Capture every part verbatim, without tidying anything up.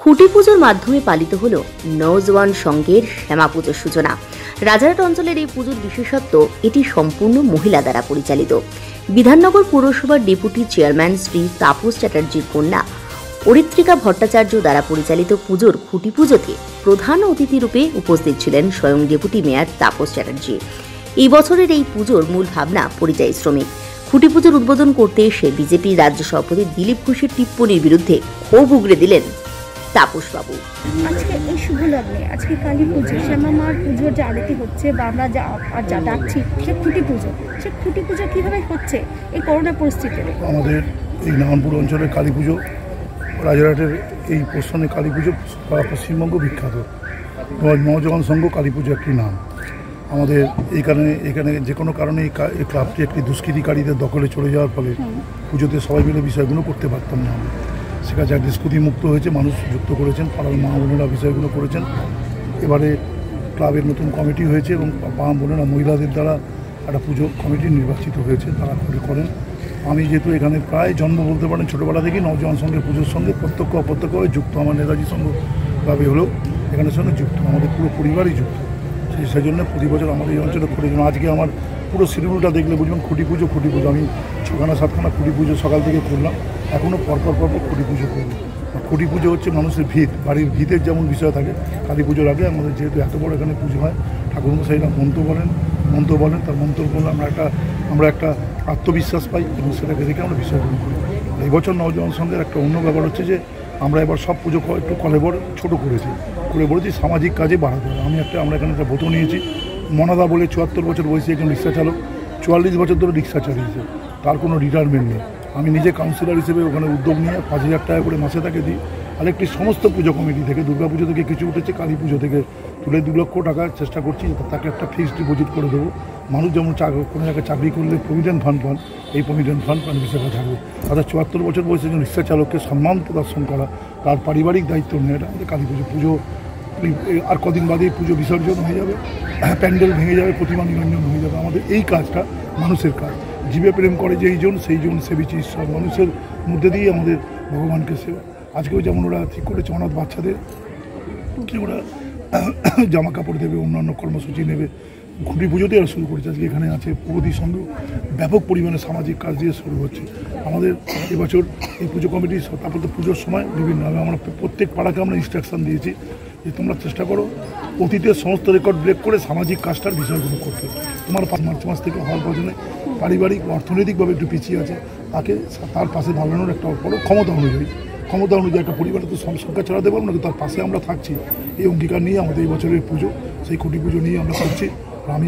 খুঁটি পুজোর মাধ্যমে পালিত হল নওজওয়ান সংঘের শ্যামা পুজোর সূচনা। রাজারহাট অঞ্চলের এই পুজোর বিশেষত্ব, এটি সম্পূর্ণ মহিলা দ্বারা পরিচালিত। বিধাননগর পৌরসভার ডেপুটি চেয়ারম্যান শ্রী তাপস চ্যাটার্জির কন্যা অরিত্রিকা ভট্টাচার্য দ্বারা পরিচালিত পুজোর খুঁটি পুজোতে প্রধান অতিথি রূপে উপস্থিত ছিলেন স্বয়ং ডেপুটি মেয়র তাপস চ্যাটার্জি। এই বছরের এই পুজোর মূল ভাবনা পরিযায়ী শ্রমিক। খুঁটি পুজোর উদ্বোধন করতে এসে বিজেপির রাজ্য সভাপতি দিলীপ ঘোষের টিপ্পনির বিরুদ্ধে ক্ষোভ উগরে দিলেন তাপস বাবু। আজকে এই শুভ লগ্নে আজকে কালী পুজো, শ্যামা মার পুজোর যে আরতি হচ্ছে বা আমরা যা যা ডাকছি সে খুঁটি পুজো, সে খুঁটি পুজো কীভাবে হচ্ছে এই করোনা পরিস্থিতিতে? আমাদের এই নারায়ণপুর অঞ্চলের কালী পুজো, রাজারহাটের এই প্রস্থানে কালী পুজো সারা পশ্চিমবঙ্গ বিখ্যাত। নওজওয়ান সংঘ কালী পুজো একটি নাম। আমাদের এইখানে এখানে যে কোনো কারণে এই ক্লাবটি একটি দুষ্কৃতিকারীদের দখলে চলে যাওয়ার ফলে পুজোতে সবাই মিলে বিষয়গুলো করতে পারতাম না। সেখানে যা দুষ্কৃতি মুক্ত হয়েছে, মানুষ যুক্ত করেছেন, পাড়ার মা বোনেরা বিষয়গুলো করেছেন। এবারে ক্লাবের নতুন কমিটি হয়েছে এবং মা বোনেরা মহিলাদের দ্বারা একটা পুজো কমিটি নির্বাচিত হয়েছে, তারা করে করেন। আমি যেহেতু এখানে প্রায় জন্ম বলতে পারেন ছোটোবেলা থেকেই নওজওয়ান সংঘের পুজোর সঙ্গে প্রত্যক্ষ অপ্রত্যক্ষভাবে যুক্ত। আমার নেতাজি সংঘ ক্লাবে হলেও এখানের সঙ্গে যুক্ত, আমাদের পুরো পরিবারই যুক্ত। সেই সেই জন্য প্রতি বছর আমাদের এই অঞ্চলে করে যেন আজকে আমার পুরো শিডিউলটা দেখলে বুঝবেন খুঁটি পুজো খুঁটি পুজো আমি ছখানা সাতখানা খুঁটি পুজো সকাল থেকে করলাম, এখনও পরপর পরপর খুঁটি পুজো করব। খুঁটি পুজো হচ্ছে মানুষের ভিত, বাড়ির ভিতের যেমন বিষয় থাকে, কালী পুজোর আগে আমাদের যেহেতু এত বড় এখানে পুজো হয়, ঠাকুরমশাইরা মন্ত্র বলেন মন্ত্র বলেন তার মন্ত্র বলে আমরা একটা আমরা একটা আত্মবিশ্বাস পাই এবং সেটাকে দেখে আমরা বিষয়গুলো করি। এই বছর নওজওয়ান সংঘের একটা অন্য ব্যাপার হচ্ছে যে আমরা এবার সব পুজো একটু কলেবর ছোটো করেছি করে বলেছি সামাজিক কাজে বাড়াতে হবে। আমি একটা আমরা এখানে একটা ব্রত নিয়েছি। মনাদা বলে চুয়াত্তর বছর বয়সী একজন রিক্সা চালক, চুয়াল্লিশ বছর ধরে রিক্সা চালিয়েছে, তার কোনো রিটায়ারমেন্ট নেই। আমি নিজে কাউন্সিলর হিসেবে ওখানে উদ্যোগ নিয়ে পাঁচ হাজার টাকা করে মাসে তাকে দিই। আরেকটি সমস্ত পুজো কমিটি থেকে, দুর্গা পুজো থেকে কিছু উঠেছে, কালী পুজো থেকে তুলে দু লক্ষ টাকার চেষ্টা করছি তাকে একটা ফিক্সড ডিপোজিট করে দেবো। মানুষ যেমন কোনো জায়গায় চাকরি করলে প্রভিডেন্ট ফান্ড পান, এই প্রভিডেন্ট ফান্ড পান বিষয়টা থাকবে। তাদের চুয়াত্তর বছর বয়সে একজন রিক্সা চালককে সম্মান প্রদর্শন করা, তার পারিবারিক দায়িত্ব নিয়ে এটা আমাদের কালী পুজো। পুজো আর কদিন বাদে পুজো বিসর্জন হয়ে যাবে, প্যান্ডেল ভেঙে যাবে, প্রতিমা নিরঞ্জন হয়ে যাবে। আমাদের এই কাজটা মানুষের কাজ। জীবে প্রেম করে যেই জন সেই জন সেবিছে ঈশ্বর। মানুষের মধ্যে দিয়েই আমাদের ভগবানকে সেবা। আজকেও যেমন ওরা ঠিক করেছে অনাথ বাচ্চাদের কি ওরা জামা কাপড় দেবে, অন্যান্য কর্মসূচি নেবে। খুঁটি পুজোতে আর শুরু করেছে। আজকে এখানে আছে প্রগতির সঙ্গে ব্যাপক পরিমাণে সামাজিক কাজ দিয়ে শুরু হচ্ছে আমাদের এবছর এই পুজো কমিটি। তারপর তো পুজোর সময় বিভিন্নভাবে আমরা প্রত্যেক পাড়াকে আমরা ইনস্ট্রাকশন দিয়েছি যে তোমরা চেষ্টা করো অতীতের সমস্ত রেকর্ড ব্রেক করে সামাজিক কাজটার বিষয়গুলো করতে। তোমার মার্চ মাস থেকে হওয়ার পছনে পারিবারিক অর্থনৈতিকভাবে একটু পিছিয়ে আছে, তাকে তার পাশে দাঁড়ানোর একটা বড় ক্ষমতা অনুযায়ী ক্ষমতা অনুযায়ী একটা পরিবারে তো সব সংখ্যা চালাতে পারবো না, তার পাশে আমরা থাকছি। এই অঙ্গীকার নিয়ে আমাদের এই বছরের পুজো, সেই খুঁটি পুজো নিয়ে আমরা করছি। আমি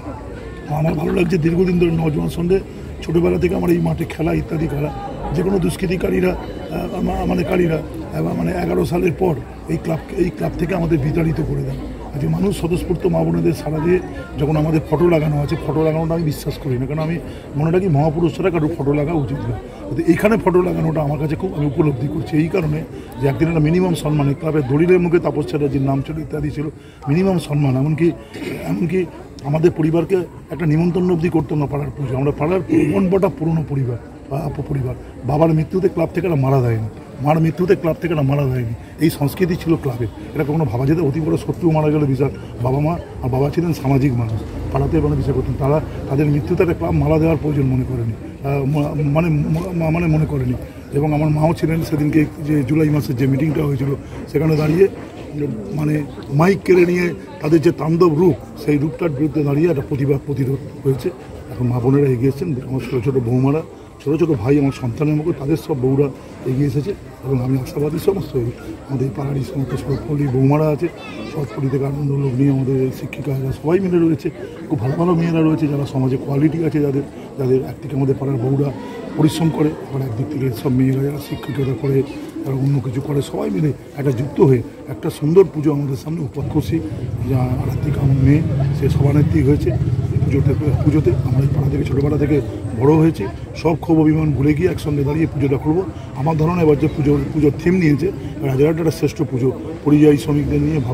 আমার ভালো লাগছে দীর্ঘদিন ধরে নওজওয়ান সঙ্গে ছোটোবেলা থেকে আমার এই মাঠে খেলা ইত্যাদি খেলা। যে কোনো দুষ্কৃতিকারীরা মানে কারীরা মানে এগারো সালের পর এই ক্লাব এই ক্লাব থেকে আমাদের বিতাড়িত করে দেন। আজকে মানুষ স্বতঃস্ফূর্ত মা বোনেদের সারা দিয়ে যখন আমাদের ফটো লাগানো আছে, ফটো লাগানোটা আমি বিশ্বাস করি না, কারণ আমি মনে রাখি মহাপুরুষরা কারো ফটো লাগা উচিত না। কিন্তু এইখানে ফটো লাগানোটা আমার কাছে খুব আমি উপলব্ধি করছি এই কারণে যে একদিন একটা মিনিমাম সম্মান, ক্লাবের দলিলের মুখে তাপস চ্যাটার্জির নাম ছিল ইত্যাদি ছিল, মিনিমাম সম্মান। এমনকি এমনকি আমাদের পরিবারকে একটা নিমন্ত্রণ অবধি করতাম না পাড়ার পুজো। আমরা পাড়ার পনপটা পুরনো পরিবার বা পরিবার। বাবার মৃত্যুতে ক্লাব থেকে এরা মারা দেয়নি, মার মৃত্যুতে ক্লাব থেকে এরা মারা দেয়নি। এই সংস্কৃতি ছিল ক্লাবে। এটা কখনো ভাবা যেত অতি বড় শত্রু মারা গেলে বিষয়। বাবা মা আর বাবা ছিলেন সামাজিক মানুষ, পাড়াতে মানে বিষয় করতেন। তারা তাদের মৃত্যুতে একটা ক্লাব মারা দেওয়ার প্রয়োজন মনে করেনি, মানে মানে মনে করেনি। এবং আমার মাও ছিলেন সেদিনকে, যে জুলাই মাসের যে মিটিংটা হয়েছিল সেখানে দাঁড়িয়ে মানে মাইক কেড়ে নিয়ে তাদের যে তাণ্ডব রূপ, সেই রূপটার বিরুদ্ধে দাঁড়িয়ে একটা প্রতিবাদ প্রতিরোধ হয়েছে। এখন মা বোনেরা এগিয়েছেন, আমার ছোটো ছোটো বৌমারা, ছোটো ছোটো ভাই, আমার সন্তানের মুখে তাদের সব বউরা এগিয়ে এসেছে। এবং আমি আশাবাদী সমস্ত আমাদের পাড়ারই সমস্ত সরপল্লী বৌমারা আছে, সরপল্লী থেকে আনন্দ লোক নিয়ে আমাদের শিক্ষিকারা সবাই মিলে রয়েছে। খুব ভালো ভালো মেয়েরা রয়েছে যারা সমাজে কোয়ালিটি আছে, যাদের যাদের একদিকে আমাদের পাড়ার বউরা পরিশ্রম করে, আবার একদিক থেকে সব মেয়েরা যারা শিক্ষিকতা করে, যারা অন্য কিছু করে, সবাই মিলে একটা যুক্ত হয়ে একটা সুন্দর পুজো আমাদের সামনে উপস্থিত। যা আরাত্রিক আমার মেয়ে, সে সভানেত্রী হয়েছে পুজোতে। পুজোতে আমরা এই পাড়া থেকে ছোটোবেলা থেকে বড়ো হয়েছে, সব ক্ষোভ অভিমান ভুলে গিয়ে একসঙ্গে দাঁড়িয়ে পুজোটা করবো। আমার ধারণা এবার যে পুজোর পুজোর থিম নিয়েছে রাজারহাট একটা শ্রেষ্ঠ পুজো, পরিযায়ী শ্রমিকদের নিয়ে ভাবনা,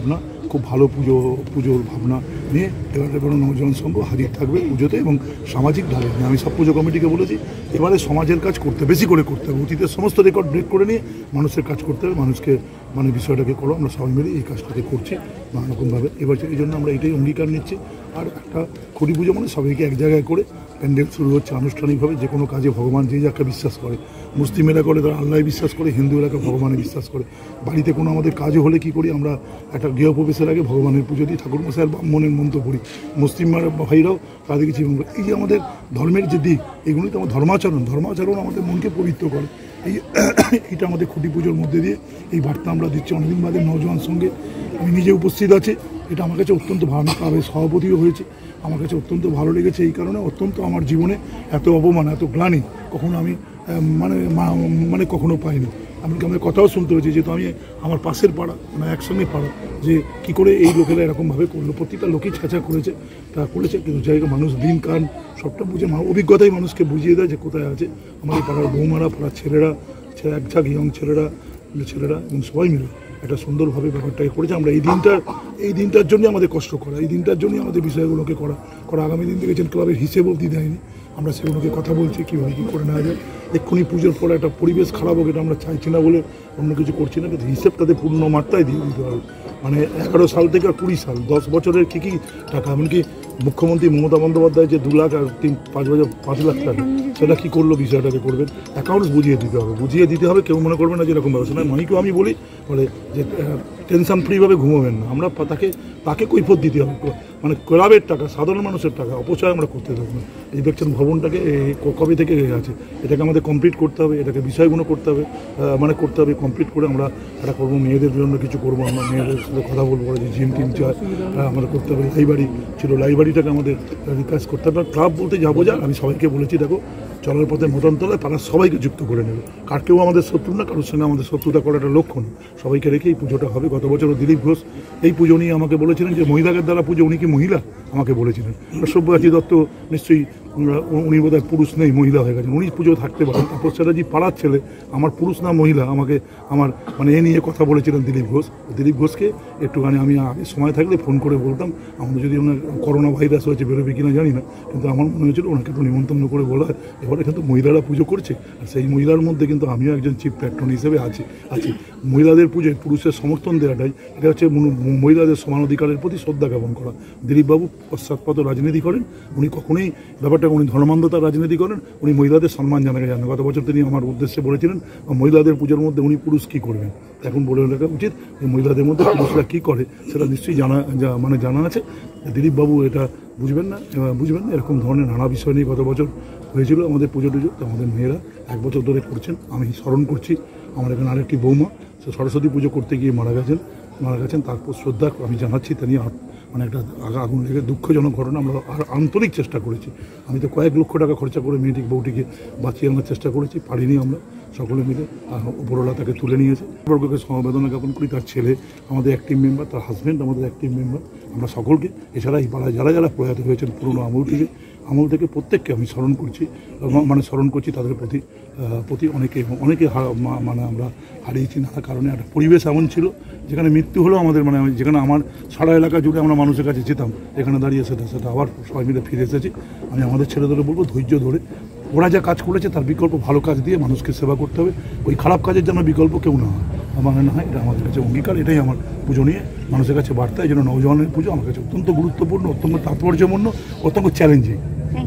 খুব ভালো পুজো পুজোর ভাবনা নিয়ে এবারে কোনো নবজীবন সংঘ হাজির থাকবে পুজোতে এবং সামাজিক ঢালে নিয়ে আমি সব পুজো কমিটিকে বলেছি এবারে সমাজের কাজ করতে বেশি করে করতে হবে, অতীতের সমস্ত রেকর্ড ব্রেক করে নিয়ে মানুষের কাজ করতে হবে, মানুষকে মানে বিষয়টাকে করো আমরা সবাই মিলে এই কাজটাকে করছি নানারকমভাবে। এবার এই জন্য আমরা এটাই অঙ্গীকার নিচ্ছি। আর একটা খুঁটি পুজো মানে সবাইকে এক জায়গায় করে প্যান্ডেল শুরু হচ্ছে আনুষ্ঠানিকভাবে। যে কোনো কাজে ভগবান যে যাকে বিশ্বাস করে, মুসলিম এলাকা করে তারা আল্লাহ বিশ্বাস করে, হিন্দু এলাকা ভগবানে বিশ্বাস করে। বাড়িতে কোনো আমাদের কাজও হলে কী করি আমরা একটা গৃহপ্রবেশের আগে ভগবানের পুজো দিই, ঠাকুর মশাইয়ের ব্রাহ্মণের মন্ত্র পড়ি, মুসলিম ভাইরাও তাদের কিছু। এই যে আমাদের ধর্মের যে দিক এগুলি তো আমার ধর্মাচরণ, ধর্মাচরণ আমাদের মনকে পবিত্র করে। এই এইটা আমাদের খুঁটি পুজোর মধ্যে দিয়ে এই বার্তা আমরা দিচ্ছি। অনেকদিন বাদে নওজোয়ান সঙ্গে আমি নিজে উপস্থিত আছি, এটা আমার কাছে অত্যন্ত ভালো। ক্লাবের সভাপতিও হয়েছে, আমার কাছে অত্যন্ত ভালো লেগেছে। এই কারণে অত্যন্ত আমার জীবনে এত অপমান এত গ্লানি কখনো আমি মানে মানে কখনো পাইনি। এমনকি আমাদের কথাও শুনতে হয়েছে, যেহেতু আমি আমার পাশের পাড়া মানে একসঙ্গে পাড়া, যে কী করে এই লোকেরা এরকমভাবে করলো। প্রতিটা লোকই ছাঁচা করেছে, তা করেছে, কিন্তু জায়গা মানুষ দিন কান সবটা বুঝে অভিজ্ঞতাই মানুষকে বুঝিয়ে দেয় যে কোথায় আছে। আমাদের পাড়ার বৌমারা, পাড়ার ছেলেরা, এক ঝাঁক ইয়ং ছেলেরা ছেলেরা এবং সবাই মিলে একটা সুন্দরভাবে ব্যাপারটাকে করেছে। আমরা এই দিনটার এই দিনটার জন্য আমাদের কষ্ট করা, এই দিনটার জন্যই আমাদের বিষয়গুলোকে করা করা আগামী দিন দেখেছেন ক্লাবের হিসেব অবধি দেয়নি, আমরা সেগুলোকে কথা বলছি কীভাবে কী করে নেওয়া যায়। এক্ষুনি পুজোর পরে একটা পরিবেশ খারাপ হোক এটা আমরা চাইছি না বলে অন্য কিছু করছি না, কিন্তু হিসেব তাদের পূর্ণ মাত্রায় দিয়ে দিতে হবে। মানে এগারো সাল থেকে আর কুড়ি সাল দশ বছরের কী কী টাকা, এমনকি মুখ্যমন্ত্রী মমতা বন্দ্যোপাধ্যায় যে দু লাখ আর তিন পাঁচ বছর পাঁচ লাখ টাকা সেটা কী করলো বিষয়টাকে করবেন, অ্যাকাউন্টস বুঝিয়ে দিতে হবে, বুঝিয়ে দিতে হবে। কেউ মনে করবে না যে এরকম ব্যবস্থা নয়। মাইকেও আমি বলি বলে যে টেনশন ফ্রিভাবে ঘুমোবেন না, আমরা তাকে তাকে কৈফিয়ত দিতে হবে। মানে ক্লাবের টাকা, সাধারণ মানুষের টাকা অপচয় আমরা করতে দেবো না। এই দেখছেন ভবনটাকে কবে থেকে আছে, এটাকে আমাদের কমপ্লিট করতে হবে, এটাকে বিষয়গুলো করতে হবে, মানে করতে হবে কমপ্লিট করে আমরা একটা করবো। মেয়েদের জন্য কিছু করবো, আমরা মেয়েদের সাথে কথা বলবো যে জিম টিম চায় আমাদের করতে হবে। লাইব্রেরি ছিল, লাইব্রেরিটাকে আমাদের বিকাশ করতে হবে। ক্লাব বলতে যাবো যা আমি সবাইকে বলেছি, দেখো চলার পথে মতন্তলায় পাড়ার সবাইকে যুক্ত করে নেবে। কার কেউ আমাদের শত্রু না, কারোর সঙ্গে আমাদের শত্রুতা করার একটা লক্ষ্য না, সবাইকে রেখে এই পুজোটা হবে। গত বছরও দিলীপ ঘোষ এই পুজো নিয়ে আমাকে বলেছিলেন যে মহিলাদের দ্বারা পুজো, উনি কি মহিলা আমাকে বলেছিলেন। সব্যসাচী দত্ত নিশ্চয়ই উনি বোধহয় পুরুষ নেই, মহিলা হয়ে গেছেন, উনি পুজো থাকতে পারেন। তাপস চ্যাটার্জি পাড়ার ছেলে, আমার পুরুষ না মহিলা আমাকে আমার মানে এ নিয়ে কথা বলেছিলেন দিলীপ ঘোষ। দিলীপ ঘোষকে একটুখানি আমি আগে সময় থাকলে ফোন করে বলতাম, আমাদের যদি ওনার করোনা ভাইরাস হয়েছে বেরোবে কিনা জানি না, কিন্তু আমার মনে হয়েছিল ওনাকে একটু নিমন্ত্রণ করে বলা হয়। এবারে কিন্তু মহিলারা পুজো করছে, আর সেই মহিলার মধ্যে কিন্তু আমিও একজন চিফ প্যাট্রন হিসেবে আছি আছি মহিলাদের পুজোয় পুরুষের সমর্থন দেওয়াটাই এটা হচ্ছে মহিলাদের সমান অধিকারের প্রতি শ্রদ্ধা জ্ঞাপন করা। দিলীপবাবু পশ্চাৎপদ রাজনীতি করেন, উনি কখনোই ব্যাপারটা উনি ধর্মান্ধতার রাজনীতি করেন, উনি মহিলাদের সম্মান জানাকে জানেন। গত বছর তিনি আমার উদ্দেশ্যে বলেছিলেন মহিলাদের পুজোর মধ্যে উনি পুরুষ কী করবেন, এখন বলে রাখা উচিত যে মহিলাদের মধ্যে পুরুষরা কী করে সেটা নিশ্চয়ই জানা মানে জানা আছে। দিলীপবাবু এটা বুঝবেন না বুঝবেন না এরকম ধরনের নানা বিষয় নিয়ে গত বছর হয়েছিল আমাদের পুজো টুজো। আমাদের মেয়েরা এক বছর ধরে করছেন, আমি স্মরণ করছি। আমার এখানে আরেকটি বৌমা সে সরস্বতী পুজো করতে গিয়ে মারা গেছেন মারা গেছেন তারপর শ্রদ্ধা আমি জানাচ্ছি। তিনি মানে একটা আগুন লেগে দুঃখজনক ঘটনা, আমরা আর আন্তরিক চেষ্টা করেছি। আমি তো কয়েক লক্ষ টাকা খরচা করে মেয়েটিকে বউটিকে বাঁচিয়ে আনার চেষ্টা করেছি, পারিনি আমরা সকলে মিলে। উপরওয়ালা তাকে তুলে নিয়েছে। বর্গকে সমবেদনা জ্ঞাপন করি, তার ছেলে আমাদের অ্যাক্টিভ মেম্বার, তার হাজব্যান্ড আমাদের অ্যাক্টিভ মেম্বার, আমরা সকলকে। এছাড়া এই পাড়ায় যারা যারা প্রয়াত হয়েছেন পুরনো আমল থেকে আমল থেকে প্রত্যেককে আমি স্মরণ করছি, মানে স্মরণ করছি তাদের প্রতি প্রতি অনেকে অনেকে মানে আমরা হারিয়েছি নানা কারণে। একটা পরিবেশ এমন ছিল যেখানে মৃত্যু হলেও আমাদের মানে যেখানে আমার সারা এলাকা জুড়ে আমরা মানুষের কাছে যেতাম, এখানে দাঁড়িয়ে সেটা সেটা আবার সবাই মিলে ফিরে এসেছি। আমি আমাদের ছেলেদেরও বলবো ধৈর্য ধরে ওরা যা কাজ করেছে তার বিকল্প ভালো কাজ দিয়ে মানুষকে সেবা করতে হবে। ওই খারাপ কাজের জন্য বিকল্প কেউ না হয়, আমার মনে হয় এটা আমাদের কাছে অঙ্গীকার। এটাই আমার পুজো নিয়ে মানুষের কাছে বার্তা। এই জন্য নওজওয়ানের পুজো আমার কাছে অত্যন্ত গুরুত্বপূর্ণ, অত্যন্ত তাৎপর্যপূর্ণ, অত্যন্ত চ্যালেঞ্জিং।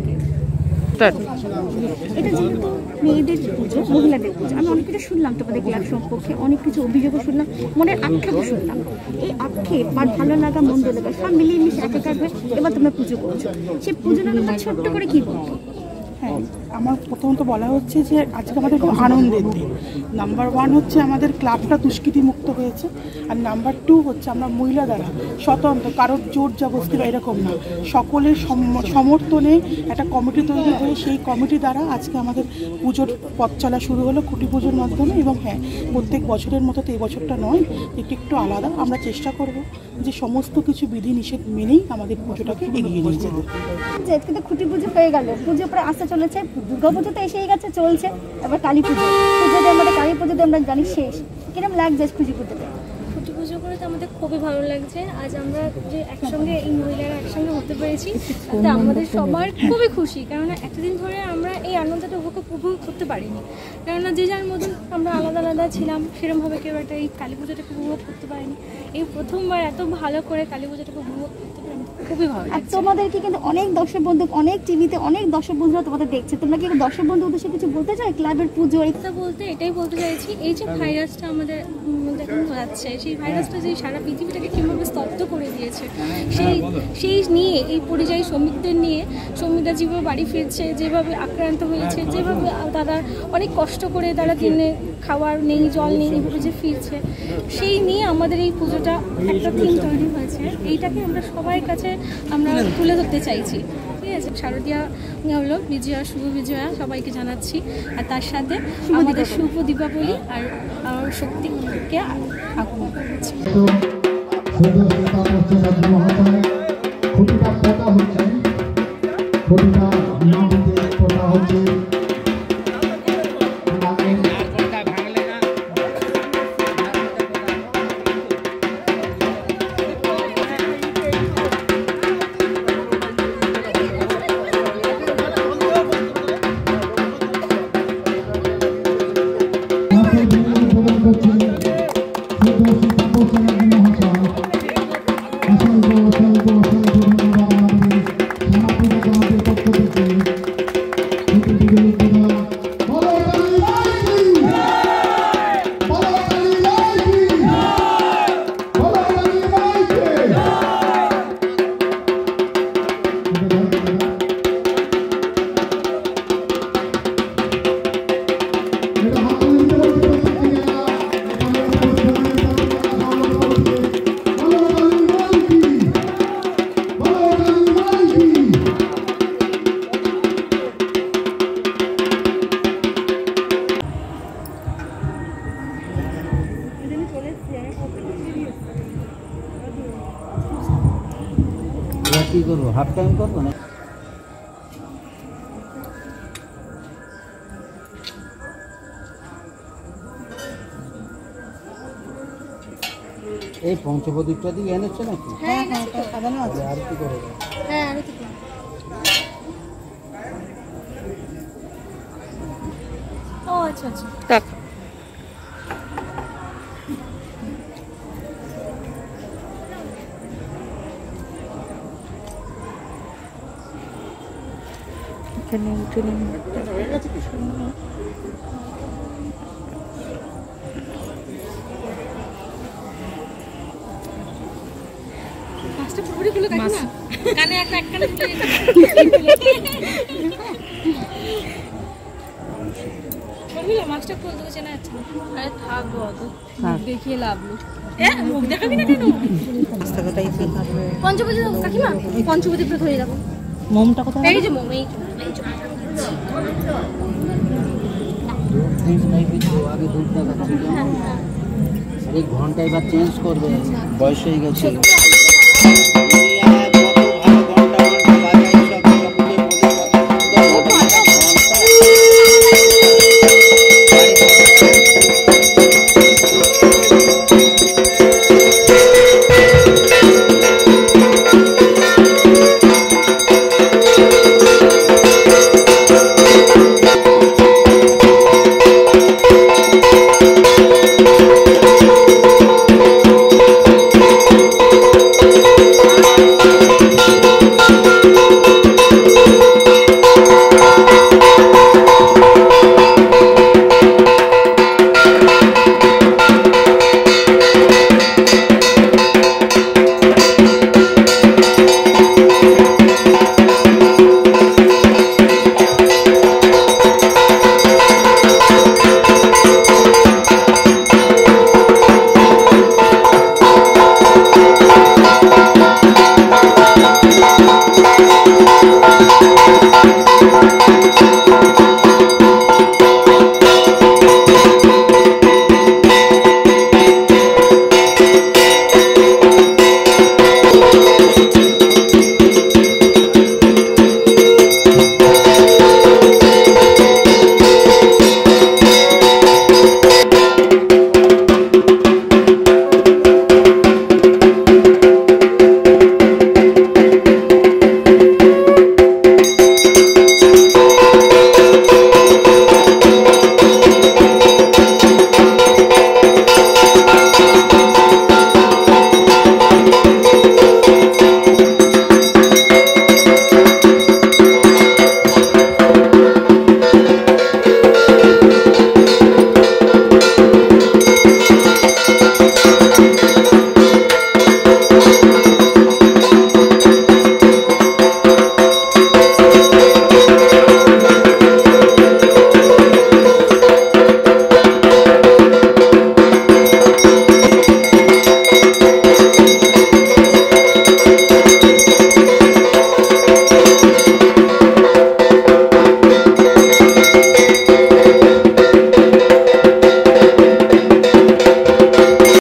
এটা যেহেতু মেয়েদের পুজো, মহিলাদের পুজো, আমি অনেক কিছু শুনলাম তোমাদের ক্লাব সম্পর্কে, অনেক কিছু অভিযোগও শুনলাম, মনের আক্ষেপও শুনলাম। এই আক্ষেপ বা ভালো লাগা মন্দ লাগা সব মিলিয়ে মিশে একাকার হয়ে এবার তোমরা পুজো করছো, সেই পুজোটা তোমরা ছোট্ট করে কী বলবো? হ্যাঁ, আমার প্রথমত বলা হচ্ছে যে আজকে আমাদের খুব আনন্দের দিন। নাম্বার ওয়ান হচ্ছে আমাদের ক্লাবটা দুষ্কৃতি মুক্ত হয়েছে, আর নাম্বার টু হচ্ছে আমরা মহিলা দ্বারা স্বতন্ত্র, কারোর জোর জবরদস্তি বা এরকম না, সকলের সমর্থনে একটা কমিটি তৈরি হয়ে সেই কমিটি দ্বারা আজকে আমাদের পুজোর পথ চলা শুরু হলো খুঁটি পুজোর মাধ্যমে। এবং হ্যাঁ, প্রত্যেক বছরের মতো তো এই বছরটা নয়, একটু একটু আলাদা। আমরা চেষ্টা করব যে সমস্ত কিছু বিধি নিষেধ মেনেই আমাদের পুজোটাকে এগিয়ে নিয়ে যেতে। কিন্তু খুঁটি পুজো হয়ে গেল, পুজো পরে আসতে চলেছে, দুর্গা পুজো তো এসেই গেছে, চলছে, এবার কালী পুজো। পুজোতে আমাদের কালী পুজোতে আমরা জানি শেষ, কিরকম লাগছে খুঁজি পুজোতে? খুঁটি পুজো করে তো আমাদের খুবই ভালো লাগছে। আজ আমরা যে একসঙ্গে এই মহিলারা একসঙ্গে হতে পেরেছি তাতে আমাদের সবার খুবই খুশি, কেননা এতদিন ধরে আমরা এই আনন্দটা উপভোগ উপভোগ করতে পারিনি, কেননা যে যার মতন আমরা আলাদা আলাদা ছিলাম, সেরকমভাবে কেউ একটা এই কালী পুজোটাকে উপভোগ করতে পারিনি। এই প্রথমবার এত ভালো করে কালী পুজোটাকে উপভোগ করতে পারি, খুবই ভালো আর লাগছে। তোমাদেরকে কিন্তু অনেক দর্শক বন্ধু, অনেক টিভিতে অনেক দর্শক বন্ধুরা তোমাদের দেখছে, তোমরা কি দর্শক বন্ধু উদ্দেশ্যে কিছু বলতে চাও ক্লাবের পুজো? এটা বলতে এটাই বলতে চাইছি, এই যে ভাইরাসটা আমাদের মধ্যে এখন যাচ্ছে, সেই ভাইরাসটা যে সারা পৃথিবীটাকে কীভাবে স্তব্ধ করে দিয়েছে, সেই সেই নিয়ে এই পরিযায়ী শ্রমিকদের নিয়ে শ্রমিকরা যেভাবে বাড়ি ফিরছে, যেভাবে আক্রান্ত হয়েছে, যেভাবে তারা অনেক কষ্ট করে তারা দিনে খাওয়ার নেই, জল নেই, এইভাবে যে ফিরছে, সেই নিয়ে আমাদের এই পুজোটা একটা থিম তৈরি হয়েছে। এইটাকে আমরা সবাই কাছে আমরা তুলে ধরতে চাইছি, ঠিক আছে? শারদীয়া হলো বিজয়া, শুভ বিজয়া সবাইকে জানাচ্ছি, আর তার সাথে আমাদের শুভ দীপাবলি আর আমার শক্তিকে আগমন করছি। কি করবো, হাফ টাইম করবো না? এই পঞ্চপ্রদীপটা দিয়ে এনেছো নাকি? হ্যাঁ হ্যাঁ, সাজানো আছে। আর কি করবো? হ্যাঁ আর কি করবো? ও আচ্ছা আচ্ছা, মাছটা পুরোপুরি খুলে কাটি না, কানে একটা এক কানে খুলে বলবিলা মাছটা খুলে তোকে চেনা যাচ্ছে না। আরে থাকবো, অত দেখিয়ে লাভ নেই। এ মুখ দেখাবি না কেন? পঞ্চবতী কাকিমা, পঞ্চবতীটা ধরে রাখো। মোমটা কোথায়? এই যে মোম, এই এই যে আগে দুধ দেখাচ্ছিল, এই ঘন্টা এবার চেঞ্জ করবে, বয়স হয়ে গেছে।